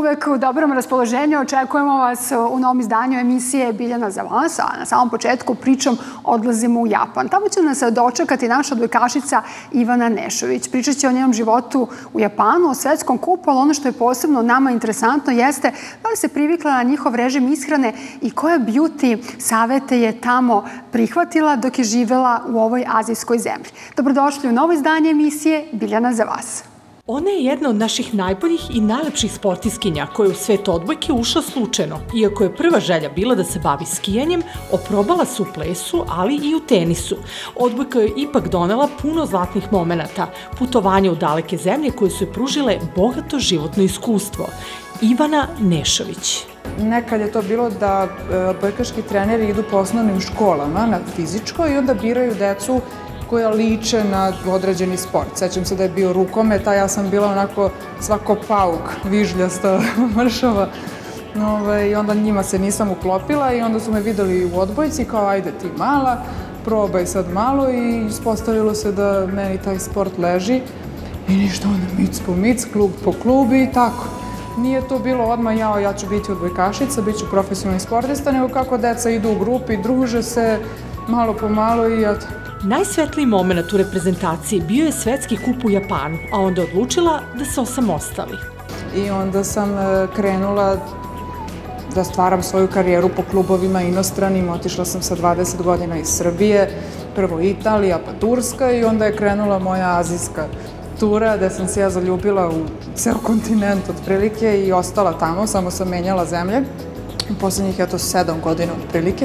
uvek u dobrom raspoloženju. Očekujemo vas u novom izdanju emisije Biljana za vas, a na samom početku pričom odlazimo u Japan. Tamo će nas dočekati naša odbojkašica Ivana Nešović. Pričat će o njenom životu u Japanu, o svetskom kupu, ali ono što je posebno nama interesantno jeste da li se privikla na njihov režim ishrane i koje beauty savete je tamo prihvatila dok je živela u ovoj azijskoj zemlji. Dobrodošli u novo izdanje emisije Biljana za vas. Ona je jedna od naših najboljih i najlepših sportiskinja koja je u svet odbojke ušla slučajno. Iako je prva želja bila da se bavi skijanjem, oprobala se u plesu, ali i u tenisu. Odbojka je ipak donela puno zlatnih momenata, putovanja u daleke zemlje koje su je pružile bogato životno iskustvo. Ivana Nešović. Nekad je to bilo da odbojkaški treneri idu po osnovnim školama na fizičko i onda biraju decu koja liče na određeni sport. Sećam se da je bio rukomet, a ja sam bila onako svako pauk, vižljasta, mršava. I onda njima se nisam uklopila i onda su me videli u odbojci kao ajde ti mala, probaj sad malo i ispostavilo se da meni taj sport leži. I ništa onda mic po mic, klub po klub i tako. Nije to bilo odmah ja ću biti odbojkašica, bit ću profesionalni sportista, nego kako deca idu u grupi, druže se malo po malo i eto. Najsvetliji moment u reprezentaciji bio je svetski kup u Japanu, a onda odlučila da se osamostali. I onda sam krenula da stvaram svoju karijeru po klubovima inostranim. Otišla sam sa 20 godina iz Srbije, prvo Italija pa Turska i onda je krenula moja azijska tura gde sam se ja zaljubila u ceo kontinent otprilike i ostala tamo, samo sam menjala zemlje. U poslednjih 7 godina otprilike.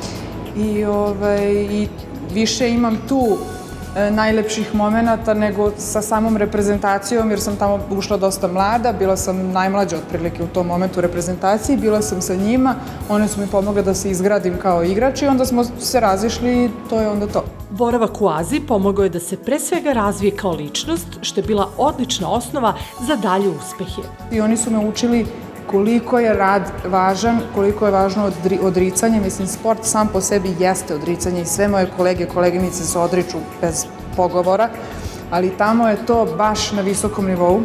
I više imam tu najlepših momenata nego sa samom reprezentacijom, jer sam tamo ušla dosta mlada, bila sam najmlađa otprilike u tom momentu reprezentaciji, bila sam sa njima, one su mi pomogle da se izgradim kao igrač i onda smo se razišli i to je onda to. Boravak u Aziji pomogao je da se pre svega razvije kao ličnost, što je bila odlična osnova za dalje uspehe. I oni su me učili koliko je rad važan, koliko je važno odricanje. Mislim, sport sam po sebi jeste odricanje i sve moje kolege i koleginice se odriču bez pogovora, ali tamo je to baš na visokom nivou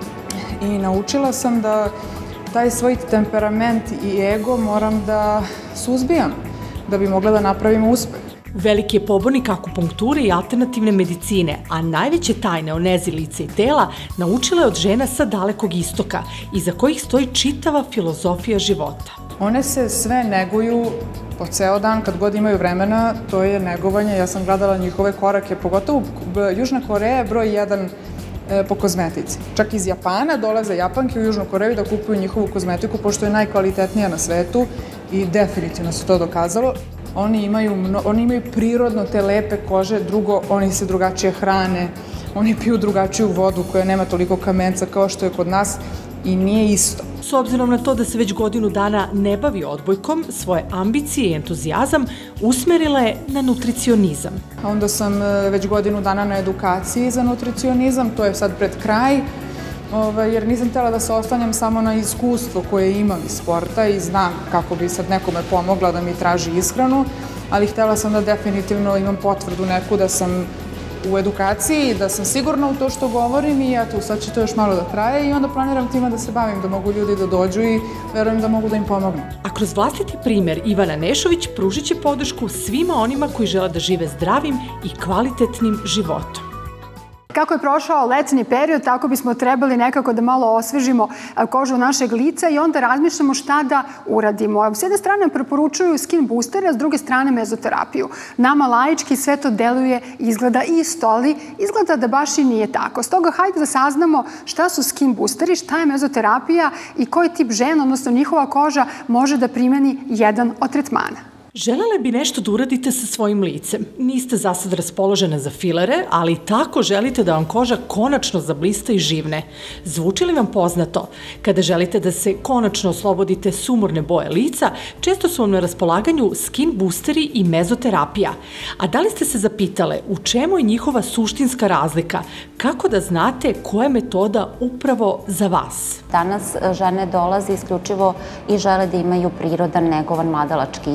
i naučila sam da taj svoj temperament i ego moram da suzbijam da bi mogla da napravim uspeh. Veliki je pobornik akupunkture i alternativne medicine, a najveće tajne o nezi lica i tela naučila je od žena sa Dalekog istoka, iza kojih stoji čitava filozofija života. One se sve neguju po ceo dan, kad god imaju vremena, to je negovanje. Ja sam gledala njihove korake, pogotovo Južna Koreja je broj 1 po kozmetici. Čak iz Japana dolaze Japanke u Južnu Koreju da kupuju njihovu kozmetiku, pošto je najkvalitetnija na svetu i definitivno se to dokazalo. Oni imaju prirodno te lepe kože, drugo, oni se drugačije hrane, oni piju drugačiju vodu koja nema toliko kamenca kao što je kod nas i nije isto. S obzirom na to da se već godinu dana ne bavi odbojkom, svoje ambicije i entuzijazam usmerila je na nutricionizam. Onda sam već godinu dana na edukaciji za nutricionizam, to je sad pred kraj, jer nisam htjela da se oslanjam samo na iskustvo koje imam iz sporta i znam kako bi sad nekome pomogla da mi traži ishranu, ali htjela sam da definitivno imam potvrdu neku da sam u edukaciji, da sam sigurna u to što govorim i eto, sad će to još malo da traje i onda planiram time da se bavim, da mogu ljudi da dođu i verujem da mogu da im pomognem. A kroz vlastiti primer Ivana Nešović pružit će podršku svima onima koji žele da žive zdravim i kvalitetnim životom. Kako je prošao letnji period, tako bismo trebali nekako da malo osvežimo kožu našeg lica i onda razmišljamo šta da uradimo. S jedne strane preporučuju skin boostere, a s druge strane mezoterapiju. Nama laički sve to deluje i izgleda isto, ali izgleda da baš i nije tako. Stoga hajde da saznamo šta su skin boosteri, šta je mezoterapija i koji tip žena, odnosno njihova koža, može da primeni jedan od tretmana. Želele bi nešto da uradite sa svojim licem. Niste za sad raspoložene za filere, ali tako želite da vam koža konačno zablista i živne. Zvuči li vam poznato? Kada želite da se konačno oslobodite sumorne boje lica, često su vam na raspolaganju skin boosteri i mezoterapija. A da li ste se zapitale u čemu je njihova suštinska razlika? Kako da znate koja je metoda upravo za vas? Danas žene dolaze isključivo i žele da imaju prirodan, negovan mladalački izgled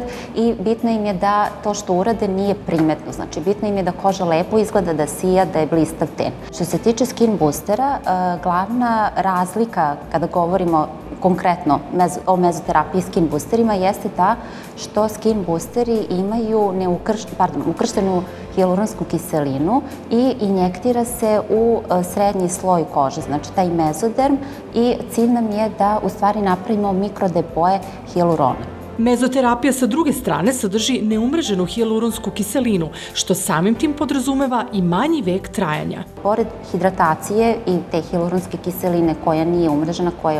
i bitno im je da to što urade nije primetno. Znači, bitno im je da koža lepo izgleda, da sija, da je blistav ten. Što se tiče skin boostera, glavna razlika kada govorimo konkretno o mezoterapiji skin boosterima jeste ta što skin boosteri imaju ukrštenu hijaluronsku kiselinu i injektira se u srednji sloj kože, znači taj mezoderm, i cilj nam je da u stvari napravimo mikrodepoje hijalurona. Mezoterapija sa druge strane sadrži neumreženu hijaluronsku kiselinu, što samim tim podrazumeva i manji vek trajanja. Pored hidratacije i te hijaluronske kiseline koja nije umrežena, koja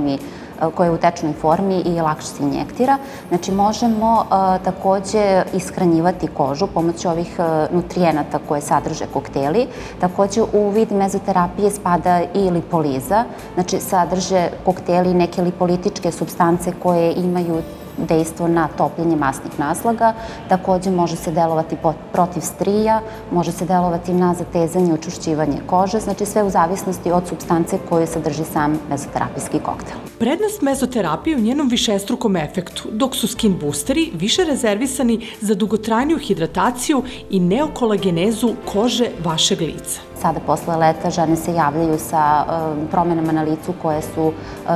je u tečnoj formi i lakše se injektira, znači možemo takođe ishranjivati kožu pomoću ovih nutrijenata koje sadrže kokteli. Takođe u vid mezoterapije spada i lipoliza, znači sadrže kokteli neke lipolitičke supstance koje imaju dejstvo na topljenje masnih naslaga. Takođe može se delovati protiv strija, može se delovati na zatezanje i učvršćivanje kože, znači sve u zavisnosti od supstance koju sadrži sam mezoterapijski koktel. Prednost mezoterapije u njenom višestrukom efektu, dok su skin boosteri više rezervisani za dugotrajniju hidrataciju i neokolagenezu kože vašeg lica. Sada posle leta žene se javljaju sa promenama na licu koje su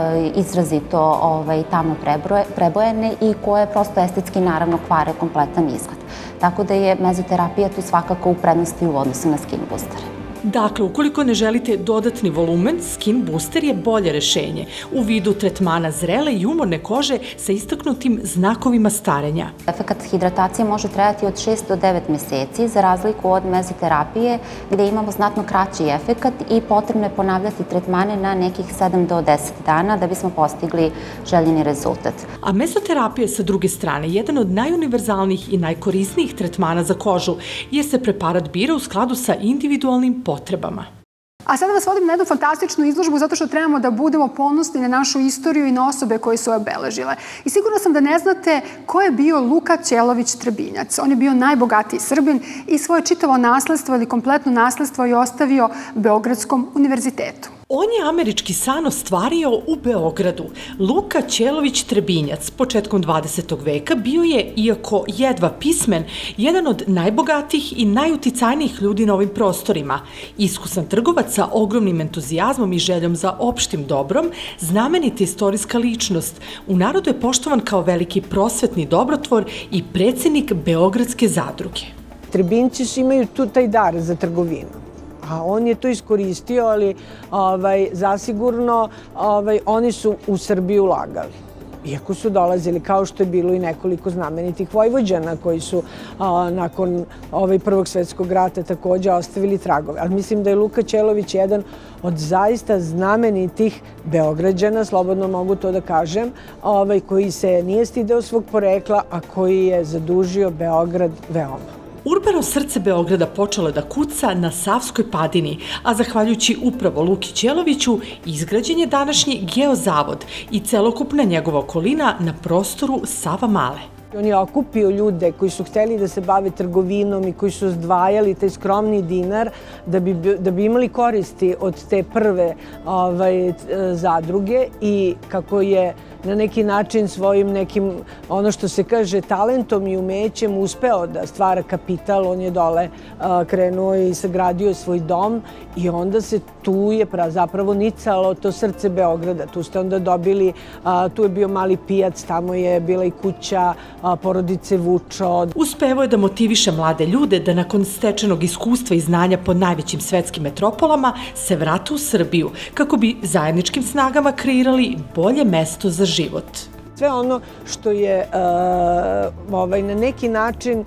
izrazito tamno prebojene i koje prosto estetski naravno kvare kompletan izgled. Tako da je mezoterapija tu svakako u prednosti u odnosu na skin boostere. Dakle, ukoliko ne želite dodatni volumen, skin booster je bolje rešenje u vidu tretmana zrele i umorne kože sa istaknutim znakovima starenja. Efekat hidratacije može trajati od 6 do 9 meseci, za razliku od mezoterapije gde imamo znatno kraći efekat i potrebno je ponavljati tretmane na nekih 7 do 10 dana da bismo postigli željeni rezultat. A mezoterapija je sa druge strane jedan od najuniverzalnijih i najkorisnijih tretmana za kožu, jer se preparat bira u skladu sa individualnim potrebama. A sada vas vodim na jednu fantastičnu izložbu zato što trebamo da budemo ponosni na našu istoriju i na osobe koje su obeležile. I sigurno sam da ne znate ko je bio Luka Ćelović-Trebinjac. On je bio najbogatiji Srbin i svoje čitavo nasledstvo ili kompletno nasledstvo je ostavio Beogradskom univerzitetu. On je američki san ostvario u Beogradu. Luka Ćelović-Trebinjac početkom 20. veka bio je, iako jedva pismen, jedan od najbogatijih i najuticajnijih ljudi na ovim prostorima. Iskusan trgovac sa ogromnim entuzijazmom i željom za opštim dobrom, znamenita istorijska ličnost. U narodu je poštovan kao veliki prosvetni dobrotvor i predsjednik Beogradske zadruge. Trebinjci imaju tu taj dar za trgovinu. A on je to iskoristio, ali zasigurno oni su u Srbiju ulagali. Iako su dolazili, kao što je bilo i nekoliko znamenitih Vojvođana koji su nakon Prvog svetskog rata takođe ostavili tragove. Ali mislim da je Luka Ćelović jedan od zaista znamenitih Beograđana, slobodno mogu to da kažem, koji se nije stideo svog porekla, a koji je zadužio Beograd veoma. Urbano srce Beograda počelo je da kuca na Savskoj padini, a zahvaljujući upravo Luki Ćeloviću izgrađen je današnji Geozavod i celokupna njegova okolina na prostoru Savamale. On je okupio ljude koji su hteli da se bave trgovinom i koji su zdvajali taj skromni dinar da bi imali koristi od te prve zadruge i kako je na neki način svojim nekim, ono što se kaže, talentom i umećem uspeo da stvara kapital. On je dole krenuo i sagradio svoj dom i onda se tu je zapravo nicalo to srce Beograda. Tu ste onda dobili, tu je bio mali pijac, tamo je bila i kuća porodice Vučo. Uspevao je da motiviše mlade ljude da nakon stečenog iskustva i znanja po najvećim svetskim metropolama se vrate u Srbiju kako bi zajedničkim snagama kreirali bolje mesto za život. Sve ono što je na neki način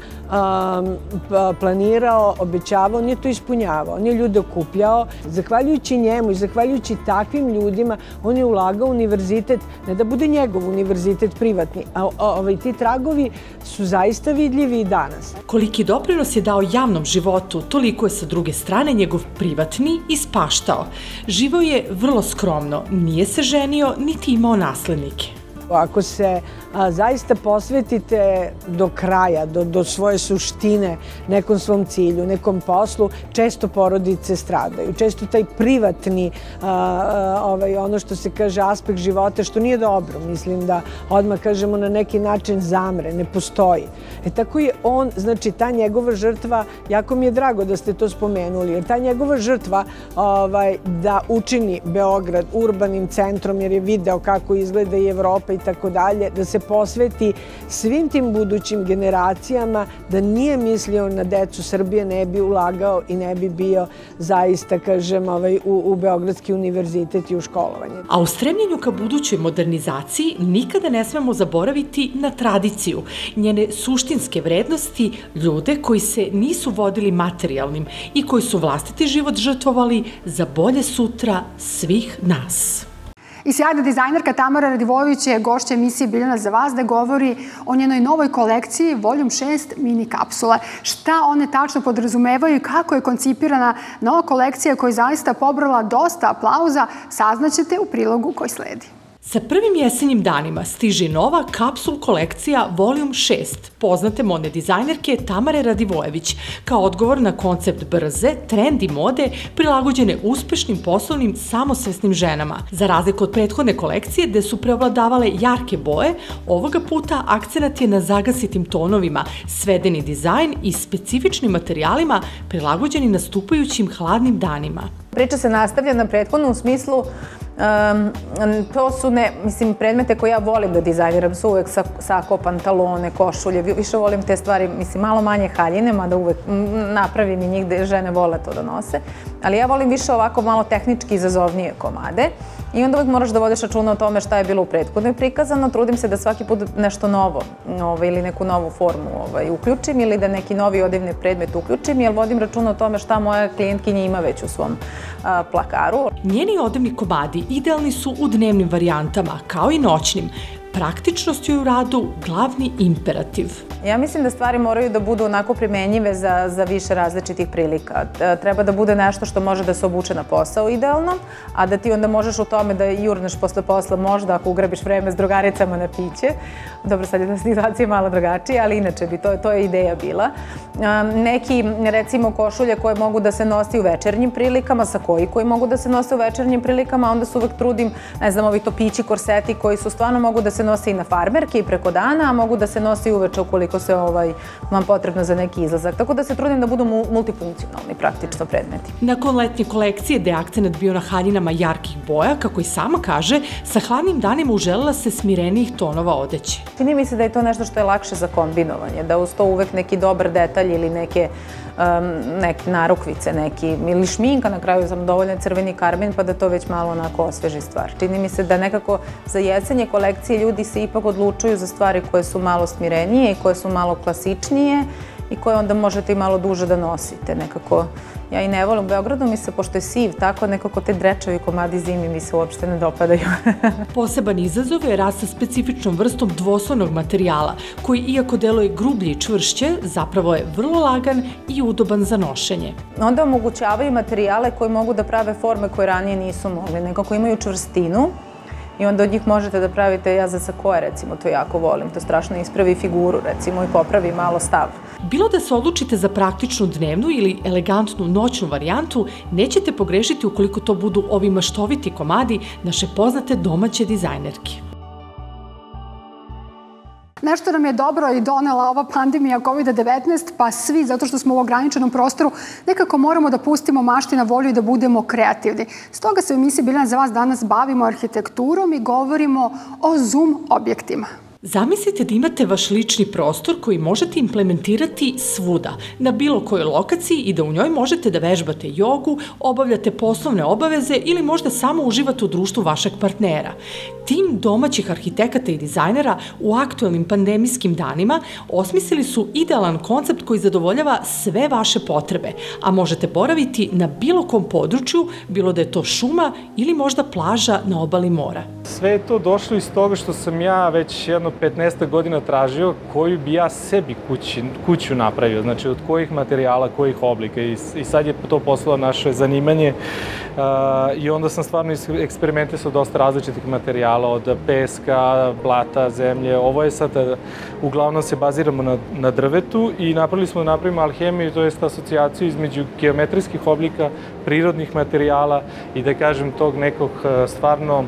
planirao, obećavao, on je to ispunjavao. On je ljude okupljao. Zahvaljujući njemu i zahvaljujući takvim ljudima, on je ulagao univerzitet, ne da bude njegov univerzitet privatni, a ti tragovi su zaista vidljivi i danas. Koliki doprinos je dao javnom životu, toliko je sa druge strane njegov privatni ispaštao. Živeo je vrlo skromno, nije se ženio, niti imao naslednike. Ako se zaista posvetite do kraja, do svoje suštine, nekom svom cilju, nekom poslu, često porodice stradaju. Često taj privatni, ono što se kaže, aspekt života, što nije dobro. Mislim da odmah kažemo na neki način zamre, ne postoji. Tako je on, znači ta njegova žrtva, jako mi je drago da ste to spomenuli, jer ta njegova žrtva da učini Beograd urbanim centrom, jer je video kako izgleda i Evropa i tako dalje, da se posveti svim tim budućim generacijama, da nije mislio na decu Srbije, ne bi ulagao i ne bi bio zaista, kažem, u Beogradski univerzitet i u školovanje. A u stremljenju ka budućoj modernizaciji nikada ne smemo zaboraviti na tradiciju, njene suštinske vrednosti, ljude koji se nisu vodili materijalnim i koji su vlastiti život žrtvovali za bolje sutra svih nas. I sjajna dizajnerka Tamara Radivojević je gošća emisije Biljana za vas da govori o njenoj novoj kolekciji Voljum 6 mini kapsule. Šta one tačno podrazumevaju i kako je koncipirana nova kolekcija koja je zaista pobrala dosta aplauza, saznaćete u prilogu koji sledi. Sa prvim jesenjim danima stiže nova kapsul kolekcija Voljum 6 poznate modne dizajnerke Tamare Radivojević kao odgovor na koncept brze, trendi mode prilagođene uspešnim poslovnim samosvesnim ženama. Za razliku od prethodne kolekcije gde su preovladavale jarke boje, ovoga puta akcenat je na zagasitim tonovima, svedeni dizajn i specifičnim materijalima prilagođeni nastupajućim hladnim danima. Priča se nastavlja na prethodnom u smislu to su predmete koje ja volim da dizajniram, su uvek sako, pantalone, košulje, više volim te stvari, malo manje haljine, mada uvek napravim i njih gde žene vole to da nose, ali ja volim više ovako malo tehnički izazovnije komade i onda uvek moraš da vodiš računa o tome šta je bilo u prethodnoj prikazano, trudim se da svaki put nešto novo ili neku novu formu uključim ili da neki novi odevni predmet uključim, jer vodim računa o tome šta moja klijentkinja ima već u svom plakaru. Njeni odevni komadi idealni su u dnevnim varijantama, kao i noćnim. Praktičnost je u radu glavni imperativ. Ja mislim da stvari moraju da budu onako primenjive za više različitih prilika. Treba da bude nešto što može da se obuče na posao idealno, a da ti onda možeš u tome da jurneš posle posla, možda ako ugrabiš vreme s drugaricama na piće. Dobro, sad je situacija malo drugačija, ali inače bi to je ideja bila. Neki, recimo, košulje koje mogu da se nosi u večernjim prilikama, sakoji koji mogu da se nose u večernjim prilikama, onda se uvek trudim, ne znam, ovi topići, korseti koji su stvarno mogu da se nose i na farmerke i preko dana, a mogu da se nosi uveče ukoliko se vam potrebno za neki izlazak. Tako da se trudim da budu multifunkcionalni praktično predmeti. Nakon letnje kolekcije gde je akcenat bio na haljinama jarkih boja, kako i sama kaže, sa hladnim danima uželela se smirenijih tonova odeće. Čini mi se da je to nešto što je lakše za kombinovanje, da uz to uvek neki dobar detalj ili neke narukvice ili šminka, na kraju sam dovoljno crveni karmin pa da to već malo onako osveži stvar. Čini mi se da nekako za jesenje kolekcije ljudi se ipak odlučuju za stvari koje su malo smirenije i koje su malo klasičnije i koje onda možete i malo duže da nosite. Nekako, ja i ne volim u Beogradu, mi se, pošto je siv, tako nekako te drečavi komadi zimi mi se uopšte ne dopadaju. Poseban izazov je rad sa specifičnom vrstom dvoslovnog materijala, koji iako deluje grublje i čvršće, zapravo je vrlo lagan i udoban za nošenje. Onda omogućavaju materijale koji mogu da prave forme koje ranije nisu mogli, nekako imaju čvrstinu, i onda od njih možete da pravite, ja za sakoje recimo to jako volim, to strašno ispravi figuru recimo i popravi malo stav. Bilo da se odlučite za praktičnu dnevnu ili elegantnu noćnu varijantu, nećete pogrešiti ukoliko to budu ovi maštoviti komadi naše poznate domaće dizajnerke. Nešto nam je dobro i donela ova pandemija COVID-19, pa svi, zato što smo u ograničenom prostoru, nekako moramo da pustimo mašti na volju i da budemo kreativni. Stoga se u emisiji Biljana za vas danas bavimo arhitekturom i govorimo o zoom objektima. Zamislite da imate vaš lični prostor koji možete implementirati svuda, na bilo kojoj lokaciji i da u njoj možete da vežbate jogu, obavljate poslovne obaveze ili možda samo uživate u društvu vašeg partnera. Tim domaćih arhitekata i dizajnera u aktuelnim pandemijskim danima osmislili su idealan koncept koji zadovoljava sve vaše potrebe, a možete boraviti na bilo kom području, bilo da je to šuma ili možda plaža na obali mora. Sve je to došlo iz toga što sam ja već jedno 15 godina tražio koju bi ja sebi kuću napravio, znači od kojih materijala, kojih oblika i sad je to postalo naše zanimanje i onda sam stvarno eksperimentisao dosta različitih materijala, od peska, blata, zemlje. Ovo je sad, uglavnom se baziramo na drvetu i napravimo alhemiju, to je asocijaciju između geometrijskih oblika, prirodnih materijala i da kažem tog nekog stvarno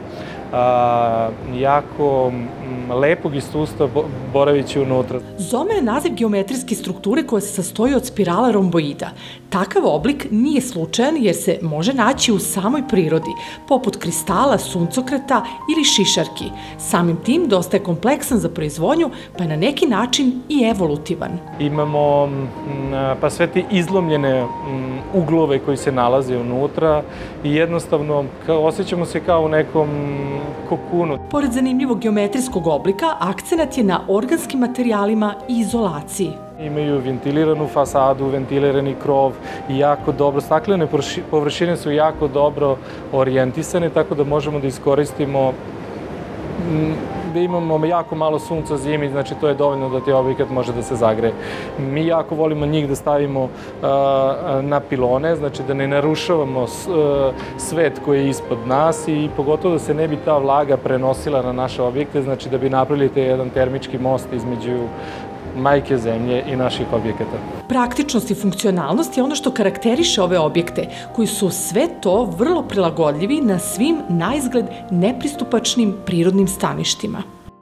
jako lepog iskustva boravići unutra. Zoma je naziv geometrijske strukture koja se sastoji od spirala romboida. Takav oblik nije slučajan jer se može naći u samoj prirodi, poput kristala, suncokreta ili šišarki. Samim tim dosta je kompleksan za proizvodnju, pa je na neki način i evolutivan. Imamo pa sve te izlomljene uglove koji se nalaze unutra i jednostavno osjećamo se kao u nekom kokunu. Pored zanimljivog geometrijskog oblika, akcenat je na organskim materijalima i izolaciji. Imaju ventiliranu fasadu, ventilirani krov i jako dobro, staklene površine su jako dobro orijentisane, tako da možemo da iskoristimo da imamo jako malo sunca zimi, znači to je dovoljno da ti objekat može da se zagreje. Mi jako volimo njih da stavimo na pilone, znači da ne narušavamo svet koji je ispod nas i pogotovo da se ne bi ta vlaga prenosila na naše objekte, znači da bi napravili jedan termički most između majke zemlje i naših objekata. Praktičnost i funkcionalnost je ono što karakteriše ove objekte, koji su sve to vrlo prilagodljivi na svim naizgled nepristupačnim prirodnim staništima.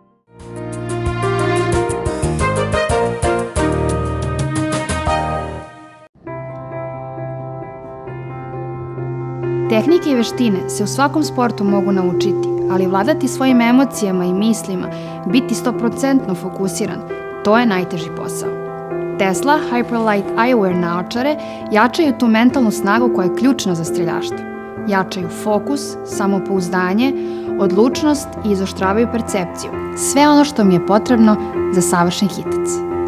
Tehnike i veštine se u svakom sportu mogu naučiti, ali vladati svojim emocijama i mislima, biti 100% fokusiran, to je najteži posao. Tesla Hyperlight Eyewear naočare jačaju tu mentalnu snagu koja je ključna za streljaštvo. Jačaju fokus, samopouzdanje, odlučnost i izoštravaju percepciju. Sve ono što mi je potrebno za savršen hitac.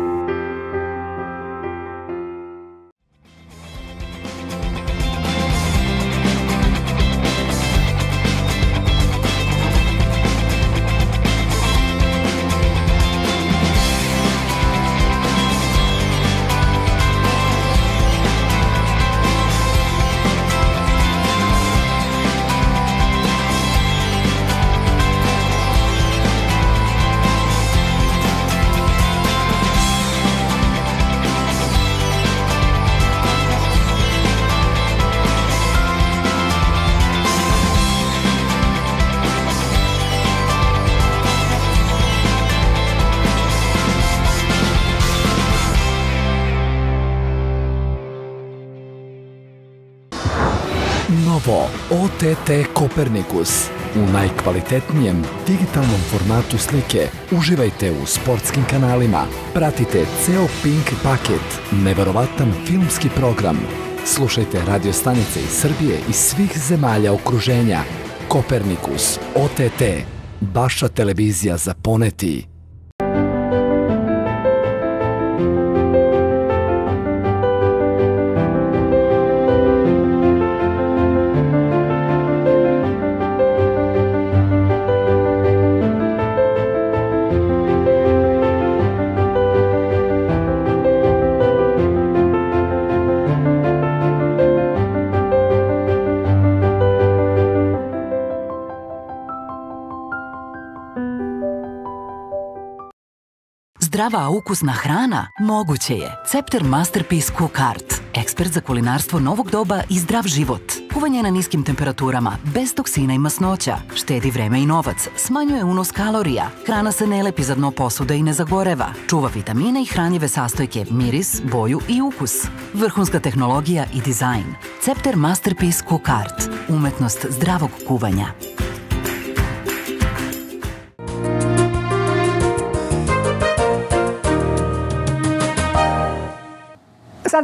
Novo OTT Kopernikus. U najkvalitetnijem digitalnom formatu slike uživajte u sportskim kanalima. Pratite ceo Pink paket, neverovatan filmski program. Slušajte radio stanice iz Srbije i svih zemalja okruženja. Kopernikus OTT. Vaša televizija za poneti. Zdrava, ukusna hrana? Moguće je. Cepter Masterpiece Cook Art. Ekspert za kulinarstvo novog doba i zdrav život. Kuvanje na niskim temperaturama, bez toksina i masnoća. Štedi vreme i novac. Smanjuje unos kalorija. Hrana se ne lepi za dno posude i ne zagoreva. Čuva vitamine i hranjive sastojke, miris, boju i ukus. Vrhunska tehnologija i dizajn. Cepter Masterpiece Cook Art. Umetnost zdravog kuvanja. Sada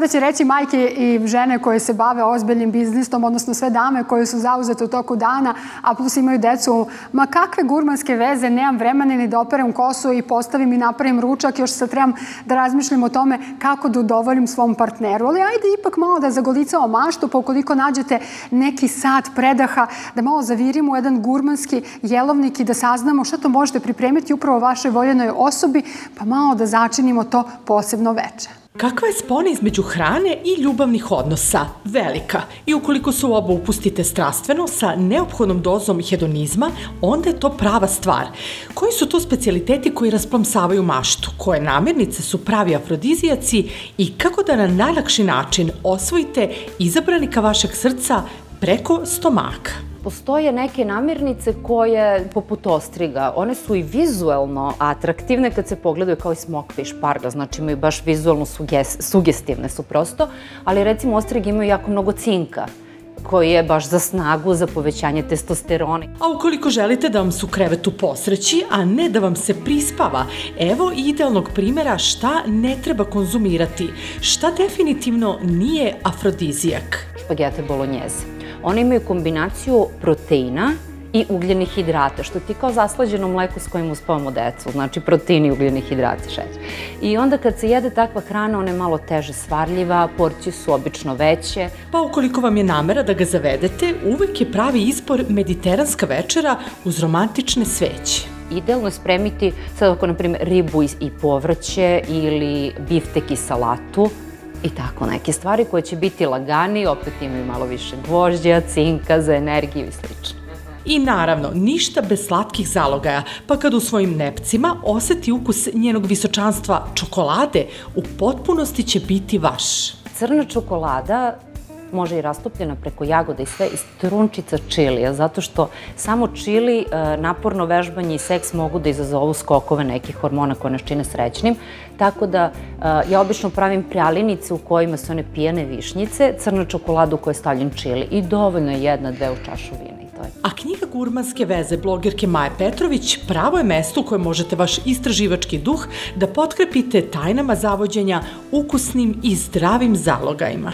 sada će reći majke i žene koje se bave ozbiljnim biznisom, odnosno sve dame koje su zauzete u toku dana, a plus imaju decu, ma kakve gurmanske veze, nemam vremena ni da operem kosu i postavim i napravim ručak, još sad trebam da razmišljam o tome kako da udovoljim svom partneru. Ali ajde ipak malo da zagolicamo maštu, pa ukoliko nađete neki sat predaha, da malo zavirimo u jedan gurmanski jelovnik i da saznamo šta to možete pripremiti upravo vašoj voljenoj osobi, pa malo da začinimo to posebno veče. Kakva je spona između hrane i ljubavnih odnosa? Velika. I ukoliko se u oba upustite strastveno sa neophodnom dozom hedonizma, onda je to prava stvar. Koji su to specijaliteti koji rasplamsavaju maštu? Koje namirnice su pravi afrodizijaci i kako da na najlakši način osvojite izabranika vašeg srca preko stomaka? Postoje neke namirnice koje, poput ostriga, one su i vizuelno atraktivne kad se pogledaju kao i smokve i šparga, znači imaju baš vizualno sugestivne su prosto, ali recimo ostrige imaju jako mnogo cinka, koji je baš za snagu, za povećanje testosterona. A ukoliko želite da vam se u krevetu posreći, a ne da vam se prispava, evo idealnog primjera šta ne treba konzumirati, šta definitivno nije afrodizijak. Špagete bolognjeze. One imaju kombinaciju proteina i ugljenih hidrata, što ti kao zaslađeno mleko s kojim uspavamo decu, znači proteini, ugljeni hidrati, šećer. I onda kad se jede takva hrana, ona je malo teže svarljiva, porcije su obično veće. Pa ukoliko vam je namera da ga zavedete, uvek je pravi izbor mediteranska večera uz romantične sveće. Idealno je spremiti, sad ako na primjer ribu i povrće ili biftek i salatu, i tako neke stvari koje će biti lagani, opet imaju malo više gvožđa, cinka za energiju i slično. I naravno, ništa bez slatkih zalogaja, pa kad u svojim nepcima oseti ukus njenog visočanstva čokolade, u potpunosti će biti vaš. Crna čokolada može i rastopljena preko jagoda i sve iz trunčica čilija, zato što samo čili, naporno vežbanje i seks mogu da izazovu skokove nekih hormona koje nas čine srećnim. Tako da ja obično pravim pralinice u kojima su one pijane višnjice, crna čokolada u kojoj je stavljen čili i dovoljno je 1-2 u čašu vina. A knjiga Gurmanske veze blogerke Maje Petrović pravo je mesto u kojem možete vaš istraživački duh da potkrepite tajnama zavođenja ukusnim i zdravim zalogajima.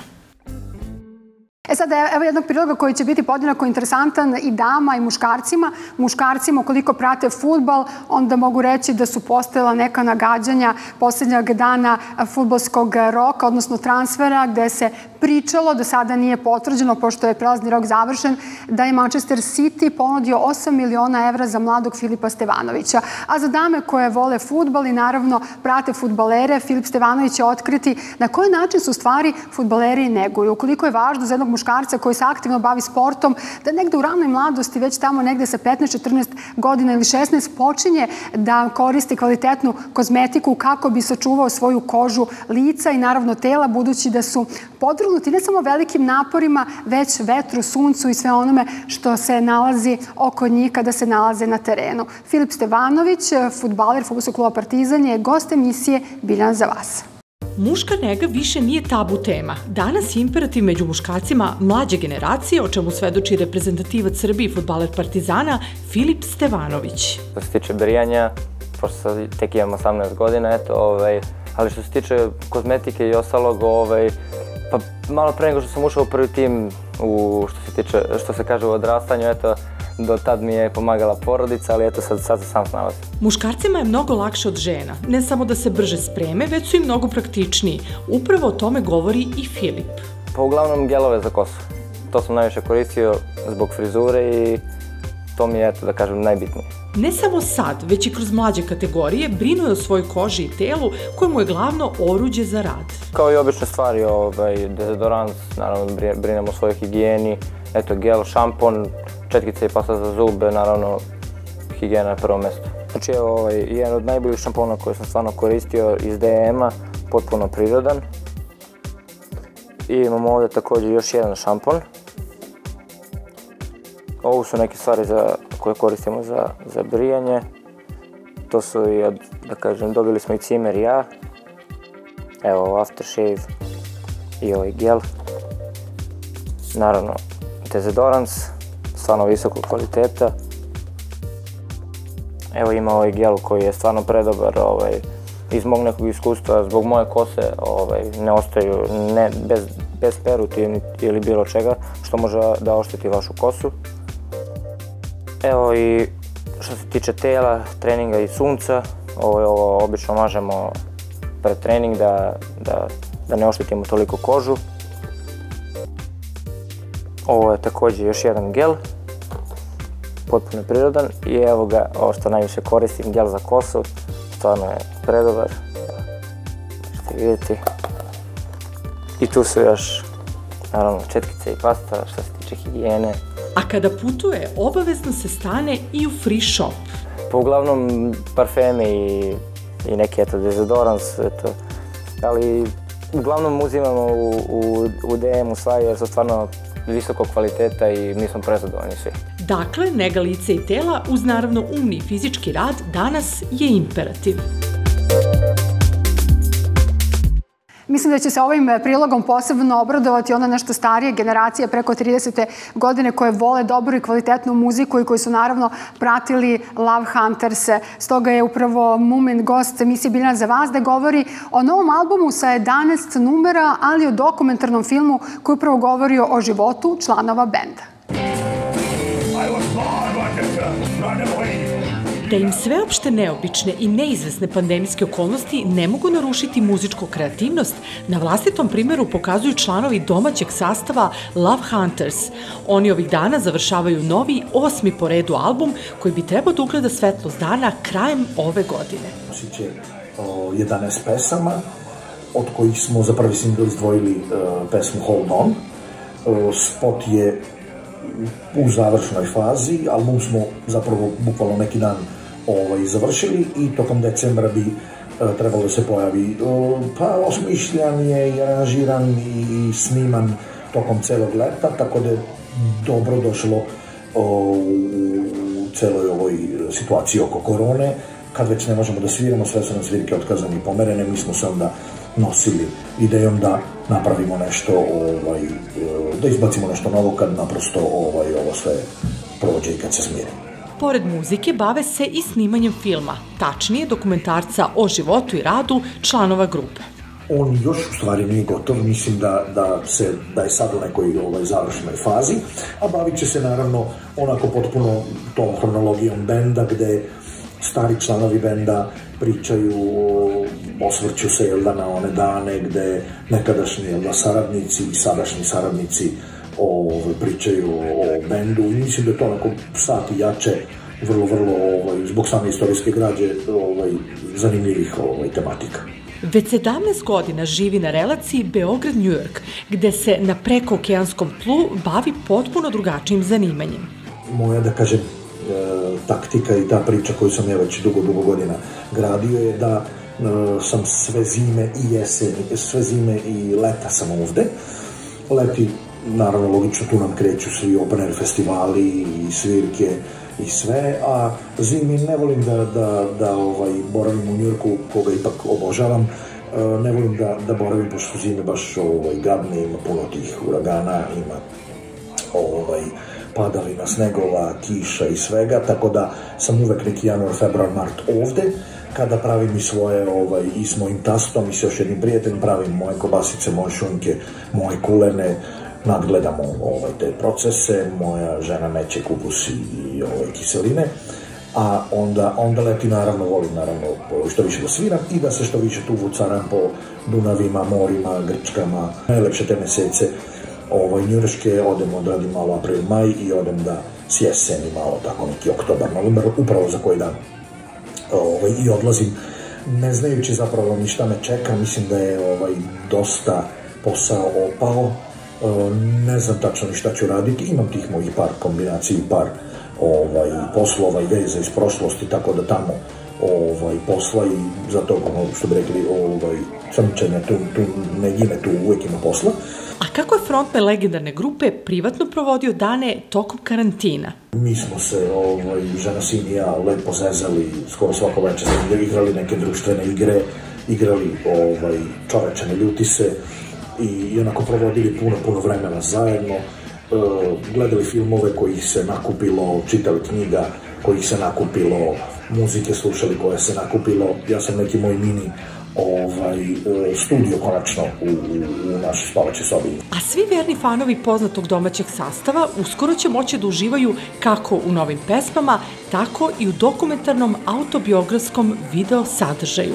Sad, evo jednog priloga koji će biti podjednako interesantan i dama i muškarcima. Muškarcima, ukoliko prate fudbal, onda mogu reći da su postojala neka nagađanja posljednjeg dana fudbalskog roka, odnosno transfera, gde se pričalo, do sada nije potvrđeno, pošto je prelazni rok završen, da je Manchester City ponudio 8 miliona evra za mladog Filipa Stevanovića. A za dame koje vole fudbal i naravno prate fudbalere, Filip Stevanović će otkriti na koji način su stvari fudbaleri neguju. Ukoliko je važno za jednog muškarca koji se aktivno bavi sportom, da negde u ranoj mladosti, već tamo negde sa 15-14 godina ili 16, počinje da koristi kvalitetnu kozmetiku kako bi sačuvao svoju kožu lica i naravno tela, budući da su podvrgnuti ne samo velikim naporima, već vetru, suncu i sve onome što se nalazi oko njih kada se nalaze na terenu. Filip Stevanović, fudbaler Fudbalskog kluba Partizan, je gost emisije Biljana za vas. Muška nega više nije tabu tema. Danas je imperativ među muškarcima mlađe generacije, o čemu svedoči reprezentativac Srbije i fudbaler Partizana Filip Stevanović. Što se tiče brijanja, pošto sad tek imam 18 godina, eto, ali što se tiče kozmetike i ostalog, pa malo pre nego što sam ušao u prvi tim, što se kaže u odrastanju, eto, do tad mi je pomagala porodica, ali eto sad se sam snalazim. Muškarcima je mnogo lakše od žena. Ne samo da se brže spreme, već su i mnogo praktičniji. Upravo o tome govori i Filip. Pa uglavnom gelove za kosu. To sam najviše koristio zbog frizure i to mi je, eto, da kažem, najbitnije. Ne samo sad, već i kroz mlađe kategorije brinuje o svojoj koži i telu, kojemu je glavno oruđe za rad. Kao i obične stvari, dezodorans, naravno brinemo o svojoj higijeni, eto, gel, šampon, četkice i pasta za zube, naravno, higijena na prvom mjestu. Znači, evo, jedan od najboljih šampona koje sam stvarno koristio iz DM-a, potpuno prirodan. I imamo ovdje također još jedan šampon. Ovo su neke stvari koje koristimo za brijanje. To su i od, da kažem, dobili smo i cimer i ja. Evo, aftershave i ovaj gel. Naravno, dezodorans, stvarno visokog kvaliteta. Evo ima ovaj gel koji je stvarno predobar iz mog nekog iskustva, zbog moje kose ne ostaju bez peruti ili bilo čega što može da ošteti vašu kosu. Evo i što se tiče tela, treninga i sunca, ovo obično mažemo pred trening da ne oštetimo toliko kožu. Ovo je takođe još jedan gel, potpuno prirodan i evo ga, ovo što najviše koristim, gel za kosu, stvarno je predobar, možete vidjeti. I tu su još, naravno, četkice i pasta što se tiče higijene. A kada putuje, obavezno se stane i u free shop. Pa uglavnom parfeme i neki dezodorans, ali uglavnom uzimamo u DM-u stvari jer su stvarno visokog kvaliteta i mi smo prezadovoljni svi. Dakle, nega lice i tela uz naravno umni fizički rad danas je imperativ. Mislim da će se ovim prilogom posebno obradovati ona nešto starije generacije preko 30. godine koje vole dobru i kvalitetnu muziku i koji su naravno pratili Love Hunters. Stoga je upravo Mumin gost emisije Biljana za vas da govori o novom albumu sa 11 numera, ali i o dokumentarnom filmu koji upravo govori o životu članova benda. Da im sveopšte neobične i neizvesne pandemijske okolnosti ne mogu narušiti muzičku kreativnost, na vlastitom primjeru pokazuju članovi domaćeg sastava Love Hunters. Oni ovih dana završavaju novi 8. po redu album koji bi trebao da ugleda svetlost dana krajem ove godine. Nosit će 11 pesama, od kojih smo za prvi singl izdvojili pesmu Hold On. Spot je u završnoj fazi, album smo zapravo bukvalno neki dan završili i tokom decembra bi trebalo da se pojavi. Pa osmišljan je i aranžiran i sniman tokom celog leta, tako da je dobro došlo u celoj ovoj situaciji oko korone. Kad već ne možemo da sviramo, sve su nam svirke otkazane i pomerene, mi smo se onda nosili idejom da napravimo nešto, da izbacimo nešto novo kad naprosto ovo sve prođe i kad se smiri. Pored muzike bave se i snimanjem filma, tačnije dokumentarca o životu i radu članova grupe. On još u stvari nije gotov, mislim da je sad u nekoj završnoj fazi, a bavit će se naravno onako potpuno tom hronologijom benda gde stari članovi benda pričaju, osvrću se na one dane gde nekadašnji saradnici i sadašnji saradnici pričaju o bendu. Mislim da je to onako sat i jače, vrlo, zbog same istorijske građe, zanimljivih tematika. Već 17 godina živi na relaciji Beograd-New York, gde se na prekookeanskom tlu bavi potpuno drugačijim zanimanjem. Moja, da kažem, taktika i ta priča koju sam ja već dugo godina gradio je da sam sve zime i jeseni, sve zime i leta sam ovde. Leti, naravno, logično, tu nam kreću svi open air festivali i svirke i sve, a zimi ne volim da boravim u Njujorku, koga ipak obožavam, ne volim da boravim, pošto zime baš gadne, ima puno tih uragana, ima padavina, snegova, kiša i svega, tako da sam uvek neki januar, februar, mart ovde, kada pravim i svoje, i s mojim tastom i s još jednim prijateljem, pravim moje kobasice, moje šunke, moje kulene, nadgledamo te procese, moja žena meće kupus i kiseline, a onda leti, naravno, volim što više da sviram i da se što više tu vucaram po Dunavima, morima, Grčkama, najlepše te mesece njureške, odem odradim malo april, maj i odem da s jeseni malo tako neki oktobar, novembar, upravo za koji dan i odlazim, ne znajući zapravo ni šta me čeka. Mislim da je dosta posao opao, ne znam tačno ni šta ću raditi, imam tih mojih par kombinacija, par poslova i veza iz prošlosti, tako da tamo posla i za to, što bi rekli, crnčenja, tu ne gine, tu uvek ima posla. A kako je frontman legendarne grupe privatno provodio dane tokom karantina? Mi smo se, žena, sin i ja, lepo zezali, skoro svako večer smo igrali neke društvene igre, igrali Čoveče ne ljuti se i onako provodili puno vremena zajedno, gledali filmove kojih se nakupilo, čitali knjiga kojih se nakupilo, muzike slušali koje se nakupilo. Ja sam neki moj mini studio konačno u našoj spavačoj sobi. A svi verni fanovi poznatog domaćeg sastava uskoro će moći da uživaju kako u novim pesmama, tako i u dokumentarnom autobiografskom video sadržaju.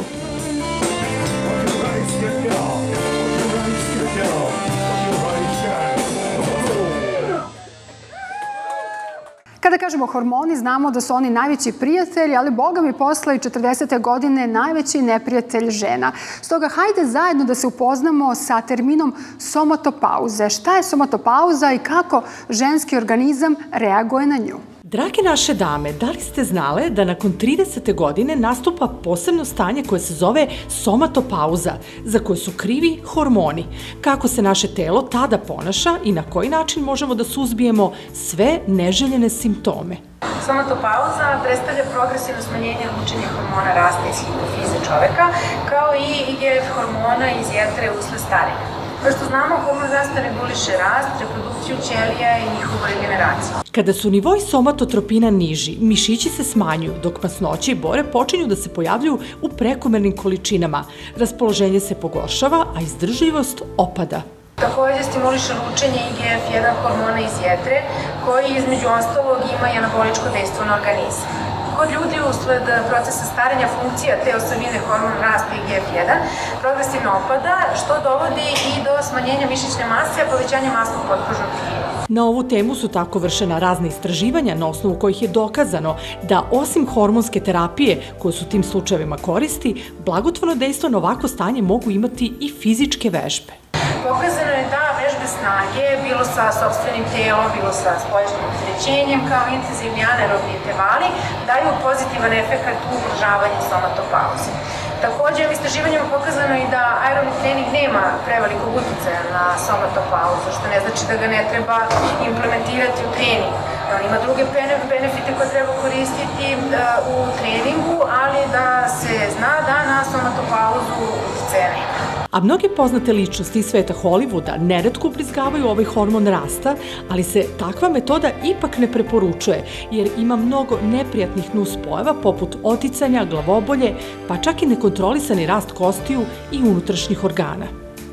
Kada kažemo hormoni, znamo da su oni najveći prijatelji, ali boga mi posle 40. godine najveći neprijatelj žena. Stoga hajde zajedno da se upoznamo sa terminom somatopauze. Šta je somatopauza i kako ženski organizam reaguje na nju? Drage naše dame, da li ste znale da nakon 30. godine nastupa posebno stanje koje se zove somatopauza, za koje su krivi hormoni? Kako se naše telo tada ponaša i na koji način možemo da suzbijemo sve neželjene simptome? Somatopauza predstavlja progresivno smanjenje lučenja hormona rasta iz hipofize čoveka, kao i IGF hormona iz jetre usled starenja. Kao što znamo, hormon rasta reguliše rast, reprodukciju ćelija i njihovu regeneraciju. Kada su nivoi somatotropina niži, mišići se smanjuju, dok masnoće i bore počinju da se pojavljuju u prekomernim količinama. Raspoloženje se pogoršava, a izdržljivost opada. Takođe stimuliše lučenje IGF-1 hormona iz jetre, koji između ostalog ima i anaboličko dejstvo na organizam. Kod ljudi usled procesa starenja funkcija te osobine hormon rasta IGF-1 progresivno opada, što dovodi i do smanjenja mišićne mase, a povećanja masnog potkožnog tkiva. Na ovu temu su tako vršena razne istraživanja na osnovu kojih je dokazano da osim hormonske terapije koje su tim slučajevima koristi, blagotvorno dejstvo na ovako stanje mogu imati i fizičke vežbe. Pokazano je da vežbe snage, bilo sa sopstvenim telom, bilo sa spoljašnjim opterećenjem, kao intenzivni anaerobni intervali, daju pozitivan efekt u ublažavanju somatopauze. Takođe, u istraživanjima pokazano i da aerobni trening nema prevelikog uticaja na somatopauzu, što ne znači da ga ne treba implementirati u treningu. On ima druge benefite koje treba koristiti u treningu, ali da se zna da na somatopauzu uticaja nema. A mnoge poznate ličnosti iz sveta Hollywooda neretko ubrizgavaju ovaj hormon rasta, ali se takva metoda ipak ne preporučuje, jer ima mnogo neprijatnih nuspojava poput oticanja, glavobolje, pa čak i nekontrolisani rast kostiju i unutrašnjih organa.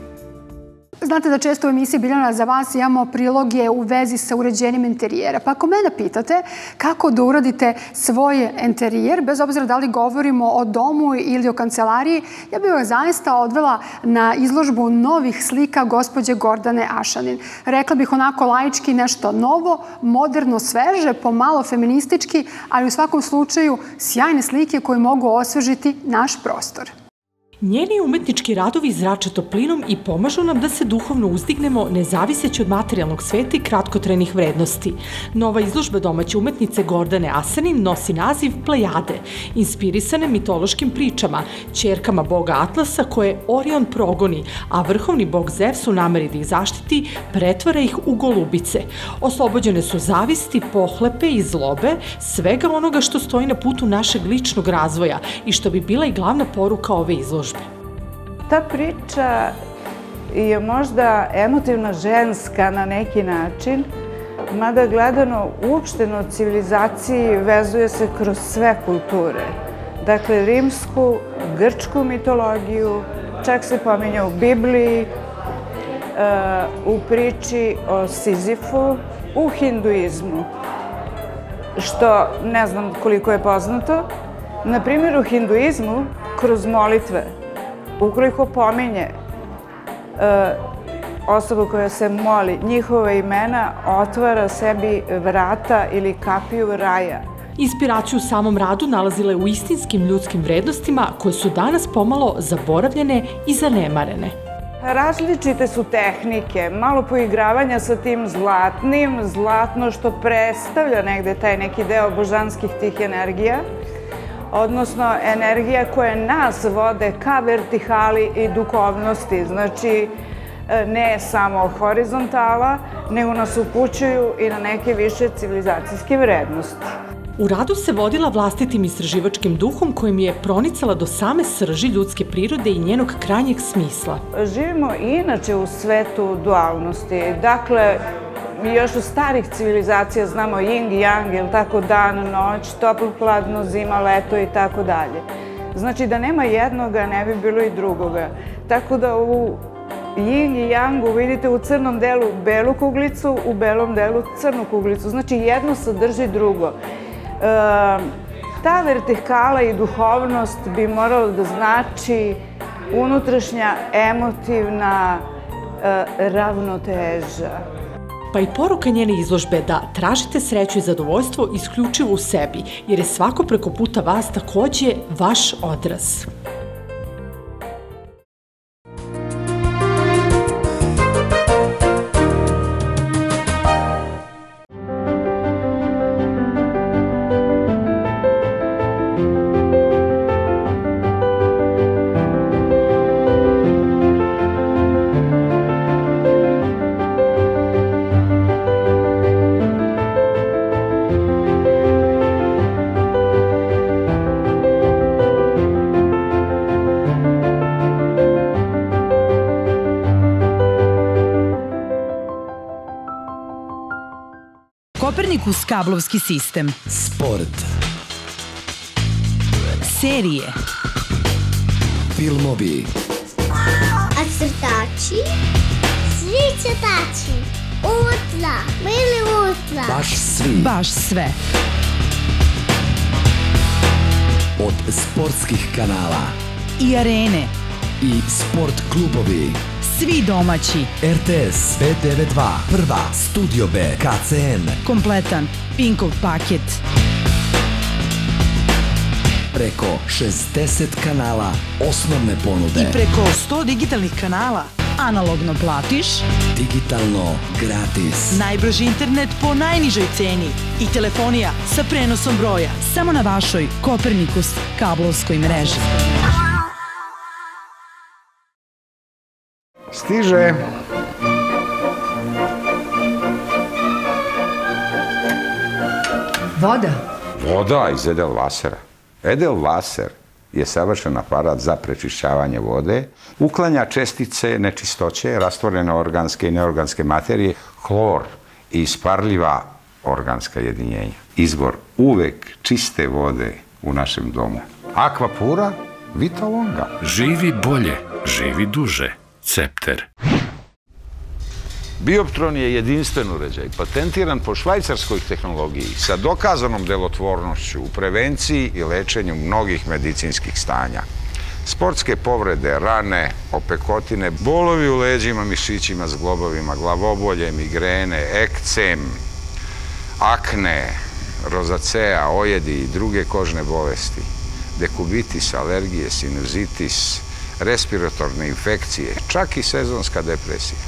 Znate da često u emisiji Biljana za vas imamo priloge u vezi sa uređenjem interijera. Pa ako mene pitate kako da uradite svoj interijer, bez obzira da li govorimo o domu ili o kancelariji, ja bih vas zaista odvela na izložbu novih slika gospođe Gordane Ašanin. Rekla bih onako laički nešto novo, moderno, sveže, pomalo feministički, ali u svakom slučaju sjajne slike koje mogu osvežiti naš prostor. Njeni umetnički radovi zrače toplinom i pomažu nam da se duhovno uzdignemo, ne zaviseći od materijalnog sveta i kratkotrenih vrednosti. Nova izložba domaće umetnice Gordane Ašanin nosi naziv Plejade, inspirisane mitološkim pričama, ćerkama boga Atlasa koje Orion progoni, a vrhovni bog Zevs u nameri da ih zaštiti pretvara ih u golubice. Oslobođene su zavisti, pohlepe i zlobe, svega onoga što stoji na putu našeg ličnog razvoja i što bi bila i glavna poruka ove izložbe. Ta priča je možda emotivno ženska na neki način, mada gledano uopšteno od civilizaciji vezuje se kroz sve kulture. Dakle, rimsku, grčku mitologiju, čak se pominja u Bibliji, u priči o Sizifu, u hinduizmu, što ne znam koliko je poznato. Na primjer, u hinduizmu, kroz molitve, ukoliko pominje osobu koja se moli, njihova imena otvara sebi vrata ili kapiju raja. Inspiraciju u samom radu nalazila je u istinskim ljudskim vrednostima koje su danas pomalo zaboravljene i zanemarene. Različite su tehnike, malo poigravanja sa tim zlatnim, zlatno što predstavlja negde taj neki deo božanskih tih energija, odnosno energija koje nas vode ka vertikali i duhovnosti, znači ne samo horizontala, nego nas upućuju i na neke više civilizacijske vrednosti. U radu se vodila vlastitim istraživačkim duhom kojim je pronicala do same srži ljudske prirode i njenog krajnjeg smisla. Živimo inače u svetu dualnosti, dakle mi još od starih civilizacija znamo yin, yang, jel tako, dan, noć, toplo, hladno, zima, leto i tako dalje. Znači da nema jednoga, ne bi bilo i drugoga. Tako da u yin i yangu vidite u crnom delu belu kuglicu, u belom delu crnu kuglicu. Znači jedno sadrži drugo. Ta vertikala i duhovnost bi moralo da znači unutrašnja emotivna ravnoteža. Pa i poruka njene izložbe da tražite sreću i zadovoljstvo isključivo u sebi, jer je svako preko puta vas takođe vaš odraz. Kopernikus kablovski sistem. Sport. Serije. Filmovi. A crtači? Svi crtači. Ultra. Mili ultra. Baš svi. Baš sve. Od sportskih kanala. I arene. I sport klubovi. Svi domaći. RTS, B92, Prva, Studio B, KCN. Kompletan Pinkov paket. Preko 60 kanala osnovne ponude. I preko 100 digitalnih kanala. Analogno platiš. Digitalno gratis. Najbrži internet po najnižoj ceni. I telefonija sa prenosom broja. Samo na vašoj Kopernikus kablovskoj mreži. Stiže. Voda. Voda iz Edelwasera. Edelwasser je savršen aparat za prečišćavanje vode, uklanja čestice, nečistoće, rastvorene organske i neorganske materije, hlor i isparljiva organska jedinjenja. Izvor uvek čiste vode u našem domu. Aquapura, Vita Longa. Živi bolje, živi duže. Cepter. Bioptron je jedinstven uređaj, patentiran po švajcarskoj tehnologiji sa dokazanom delotvornošću u prevenciji i lečenju mnogih medicinskih stanja. Sportske povrede, rane, opekotine, bolovi u leđima, mišićima, zglobovima, glavobolje, migrene, ekcem, akne, rozacea, ojedi i druge kožne bolesti, dekubitis, alergije, sinuzitis, respiratorne infekcije, čak i sezonska depresija.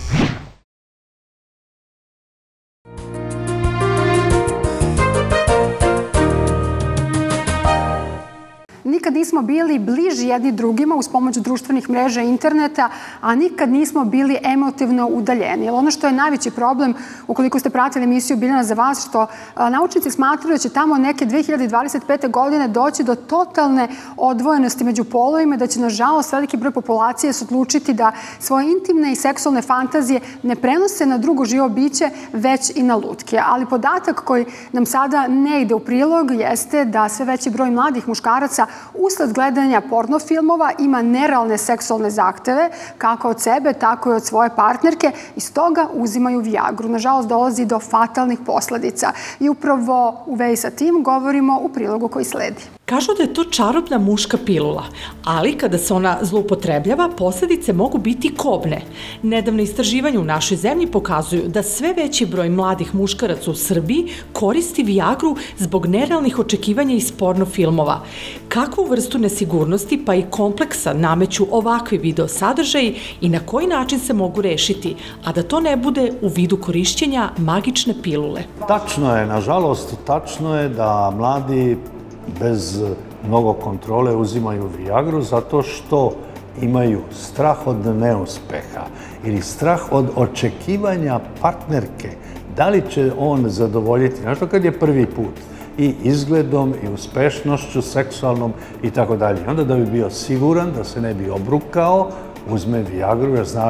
Nikad nismo bili bliži jedni drugima uz pomoć društvenih mreža i interneta, a nikad nismo bili emotivno udaljeni. Jer ono što je najveći problem, ukoliko ste pratili emisiju Biljana za vas, što naučnici smatraju da će tamo neke 2025. godine doći do totalne odvojenosti među polovima i da će, nažalost, veliki broj populacije se odlučiti da svoje intimne i seksualne fantazije ne prenose na drugo živo biće, već i na lutke. Ali podatak koji nam sada ne ide u prilog jeste da sve veći broj mladih muškaraca usled gledanja porno filmova ima nerealne seksualne zahteve, kako od sebe, tako i od svoje partnerke, i stoga uzimaju Viagru. Nažalost, dolazi do fatalnih posledica. I upravo u vezi sa tim govorimo u prilogu koji sledi. Kažu da je to čarobna muška pilula, ali kada se ona zloupotrebljava, posledice mogu biti kobne. Nedavne istraživanja u našoj zemlji pokazuju da sve veći broj mladih muškaraca u Srbiji koristi Viagru zbog nerealnih očekivanja iz porno filmova. Kakvu vrstu nesigurnosti pa i kompleksa nameću ovakvi video sadržaji i na koji način se mogu rešiti, a da to ne bude u vidu korišćenja magične pilule? Tačno je, nažalost, tačno je da mladi bez mnogo kontrole uzimaju Viagru zato što imaju strah od neuspeha ili strah od očekivanja partnerke. Da li će on zadovoljiti, znaš, kad je prvi put, i izgledom, i uspešnošću, seksualnom i tako dalje. Onda da bi bio siguran, da se ne bi obrukao, uzme Viagru jer zna da je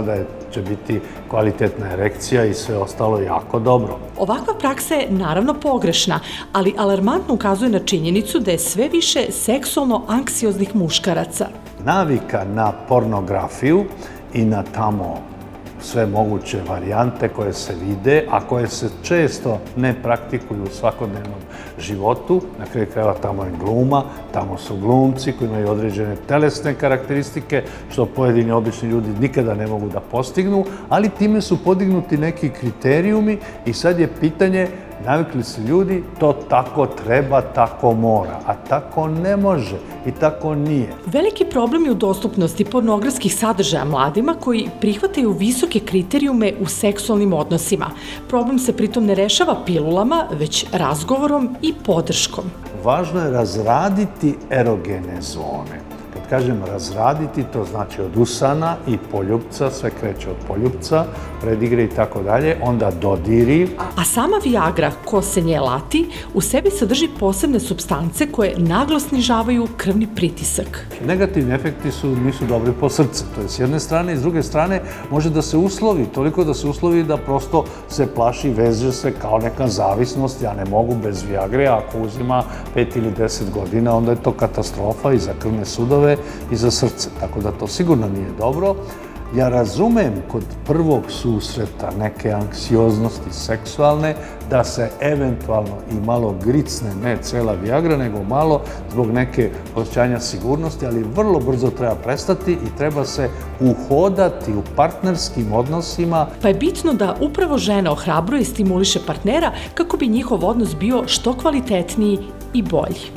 će biti kvalitetna erekcija i sve ostalo jako dobro. Ovakva praksa je naravno pogrešna, ali alarmantno ukazuje na činjenicu da je sve više seksualno anksioznih muškaraca. Navika na pornografiju i na tamo sve moguće varijante koje se vide, a koje se često ne praktikuju u svakodnevnom životu. Na kraju krajeva tamo je gluma, tamo su glumci koji imaju određene telesne karakteristike, što pojedini obični ljudi nikada ne mogu da postignu, ali time su podignuti neki kriterijumi i sad je pitanje, navikli se ljudi, to tako treba, tako mora, a tako ne može i tako nije. Veliki problem je u dostupnosti pornografskih sadržaja mladima koji prihvataju visoke kriterijume u seksualnim odnosima. Problem se pritom ne rešava pilulama, već razgovorom i podrškom. Važno je razraditi erogene zone. Kad kažem razraditi, to znači od usana i poljupca, sve kreće od poljupca, predigre i tako dalje, onda dodiri. A sama Viagra, ko se nje lati, u sebi sadrži posebne supstance koje naglo snižavaju krvni pritisak. Negativni efekti nisu dobri po srce. To je s jedne strane i s druge strane može da se uslovi, toliko da se uslovi da prosto se plaši, veže se kao neka zavisnost. Ja ne mogu bez Viagre, ako uzima 5 ili 10 godina, onda je to katastrofa i za krvne sudove i za srce. Tako da to sigurno nije dobro. Ja razumem kod prvog susreta neke anksioznosti seksualne da se eventualno i malo gricne, ne cela Viagra, nego malo zbog neke osjećanja sigurnosti, ali vrlo brzo treba prestati i treba se uhodati u partnerskim odnosima. Pa je bitno da upravo žena ohrabruje i stimuliše partnera kako bi njihov odnos bio što kvalitetniji i bolji.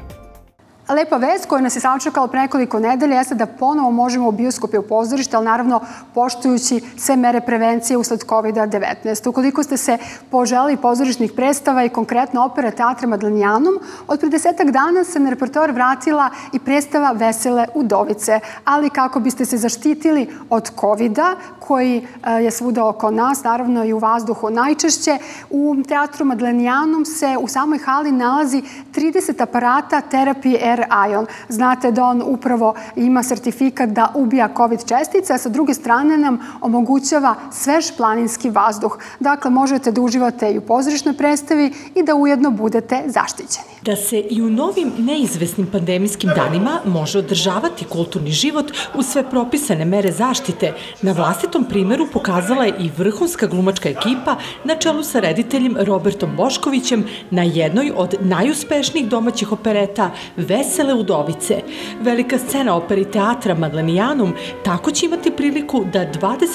Lepa vest koja nas je sačekala pre nekoliko nedelja jeste da ponovo možemo u bioskope, u pozorište, ali naravno poštujući sve mere prevencije usled COVID-19. Ukoliko ste se poželeli pozorišnih predstava i konkretno opera Teatra Madlenijanum, od pre 10 dana se na repertoar vratila i predstava Vesele udovice. Ali kako biste se zaštitili od COVID-a, koji je svuda oko nas, naravno i u vazduhu najčešće, u Teatru Madlenijanum se u samoj hali nalazi 30 aparata terapije Ion. Znate da on upravo ima sertifikat da ubija COVID čestice, a sa druge strane nam omogućava svež planinski vazduh. Dakle, možete da uživate i u pozorišnoj predstavi i da ujedno budete zaštićeni. Da se i u novim neizvesnim pandemijskim danima može održavati kulturni život uz sve propisane mere zaštite, na vlastitom primeru pokazala je i vrhunska glumačka ekipa na čelu sa rediteljem Robertom Boškovićem na jednoj od najuspešnijih domaćih opereta Vesele udovice. Velika scena operi Teatra Madlenijanum tako će imati priliku da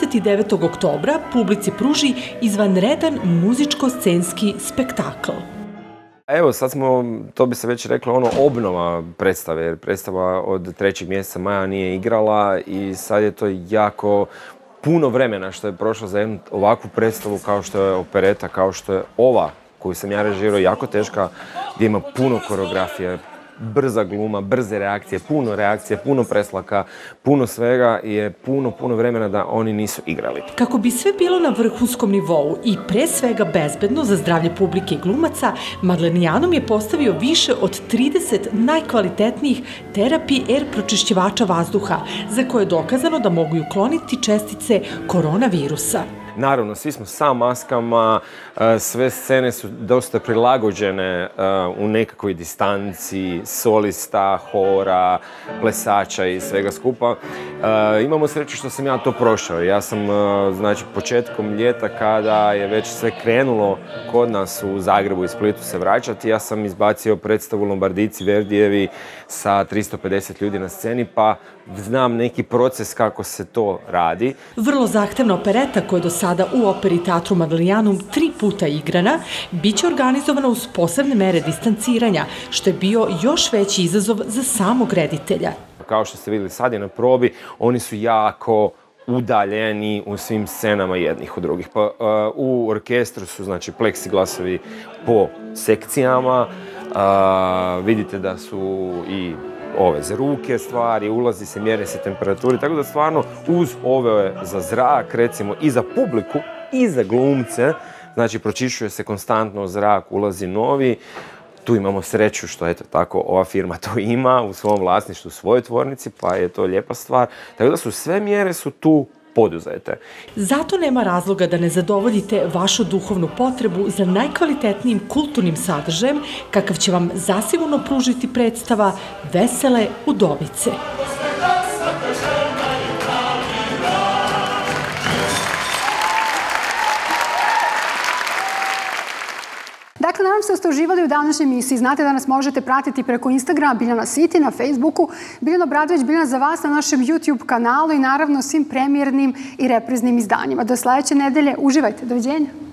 29. oktobra publici pruži izvanredan muzičko-scenski spektakl. Evo, sad smo, to bi se već reklo, obnova predstave, jer predstava od 3. mjeseca maja nije igrala i sad je to jako puno vremena što je prošlo za jednu ovakvu predstavu kao što je opereta, kao što je ova koju sam ja režirao, jako teška, gdje ima puno koreografije, brza gluma, brze reakcije, puno preslaka, puno svega i je puno vremena da oni nisu igrali. Kako bi sve bilo na vrhunskom nivou i pre svega bezbedno za zdravlje publike i glumaca, Madlenijanum je postavio više od 30 najkvalitetnijih terapij air pročišćivača vazduha, za koje je dokazano da mogu i ukloniti čestice koronavirusa. Naravno, svi smo sa maskama, sve scene su dosta prilagođene u nekakvoj distanci, solista, hora, plesača i svega skupa. Imamo sreću što sam ja to prošao. Ja sam, znači, početkom ljeta kada je već sve krenulo kod nas u Zagrebu i Splitu se vraćati, ja sam izbacio predstavu Lombardici Verdijevi sa 350 ljudi na sceni, pa znam neki proces kako se to radi. Vrlo zahtevna opereta koja je do sada u operi Teatru Madlenijanum 3 puta igrana, bit će organizovana uz posebne mere distanciranja, što je bio još veći izazov za samog reditelja. Kao što ste vidjeli sad je na probi, oni su jako udaljeni u svim scenama jednih od drugih. Pa u orkestru su, znači, pleksiglasovi po sekcijama, vidite da su i ove za ruke stvari, ulazi se, mjeri se temperaturi, tako da stvarno uz ove za zrak, recimo i za publiku i za glumce, znači pročišćuje se konstantno zrak, ulazi novi. Tu imamo sreću što, eto tako, ova firma to ima u svom vlasništvu, u svojoj tvornici, pa je to lijepa stvar. Tako da su sve mjere su tu poduzete. Zato nema razloga da ne zadovoljite vašu duhovnu potrebu za najkvalitetnijim kulturnim sadržajem kakav će vam zasigurno pružiti predstava Vesele udovice. Dakle, nadam se da ste uživali u današnjoj emisiji. Znate da nas možete pratiti preko Instagrama Biljana City, na Facebooku, Biljana Obradović, Biljana za vas na našem YouTube kanalu i naravno svim premijernim i repriznim izdanjima. Do sledeće nedelje. Uživajte. Doviđenja.